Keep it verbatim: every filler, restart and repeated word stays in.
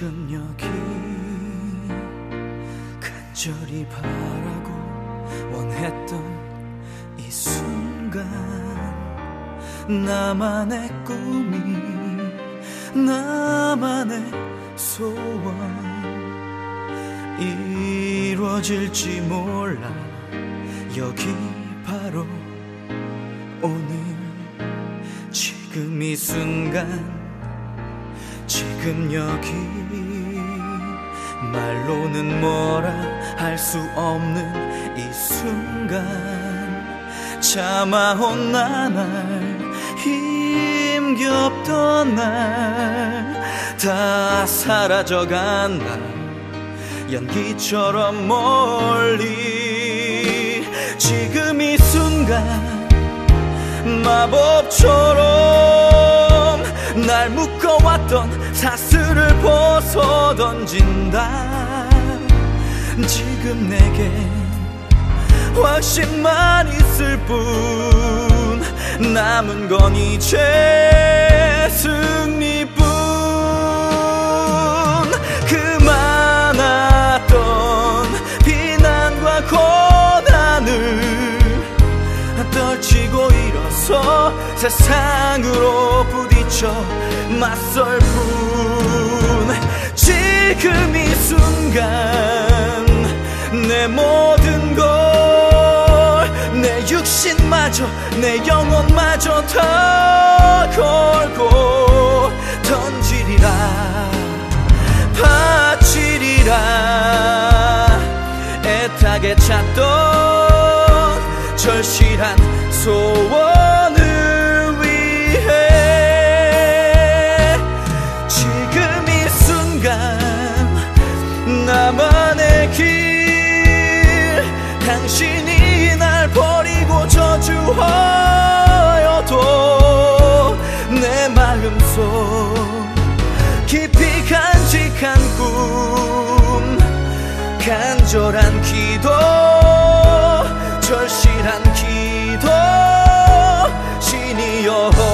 지금 여기 간절히 바라고 원했던 이 순간, 나만의 꿈이 나만의 소원 이루어질지 몰라. 여기 바로 오늘 지금 이 순간, 지금 여기 말로는 뭐라 할 수 없는 이 순간, 참아온 나날 힘겹던 날 다 사라져간 날 연기처럼 멀리 지금 이 순간 마법처럼 날 묶어왔던 사슬을 벗어 던진다. 지금 내게 확신만 있을 뿐, 남은 건 이제 승리뿐. 그 많았던 비난과 고난을 떨치고 일어서 세상으로 부딪혀 맞설 뿐. 지금 이 순간 내 모든 걸, 내 육신마저 내 영혼마저 다 걸고 던지리라, 바치리라. 애타게 찾던 절실한 소원을 위해 지금 이 순간 나만의 길, 당신이 날 버리고 저주하여도 내 마음속 깊이 간직한 꿈, 간절한 기도, 절실한 기도, 신이여